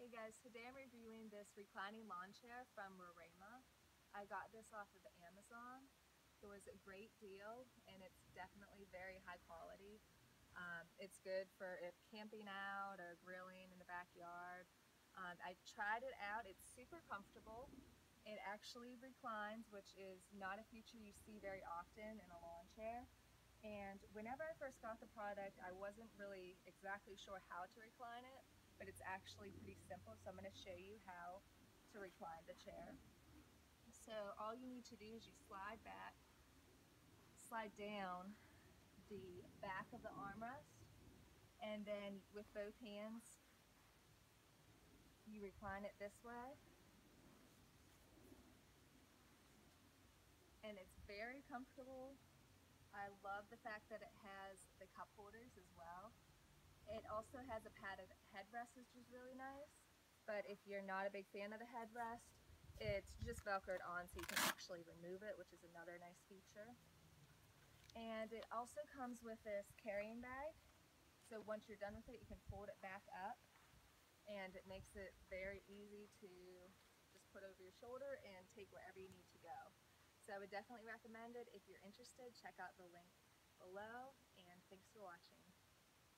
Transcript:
Hey guys, today I'm reviewing this reclining lawn chair from Rorema. I got this off of Amazon. It was a great deal and it's definitely very high quality. It's good for if camping out or grilling in the backyard. I tried it out. It's super comfortable. It actually reclines, which is not a feature you see very often in a lawn chair. And whenever I first got the product, I wasn't really exactly sure how to recline it, but it's actually pretty simple. So I'm going to show you how to recline the chair. So all you need to do is you slide down the back of the armrest, and then with both hands, you recline it this way. And it's very comfortable. I love the fact that it has the cup holders as well. It also has a padded headrest, which is really nice. But if you're not a big fan of the headrest, it's just Velcroed on so you can actually remove it, which is another nice feature. And it also comes with this carrying bag. So once you're done with it, you can fold it back up, and it makes it very easy to just put over your shoulder and take wherever you need to go. So I would definitely recommend it. If you're interested, check out the link below, and thanks for watching.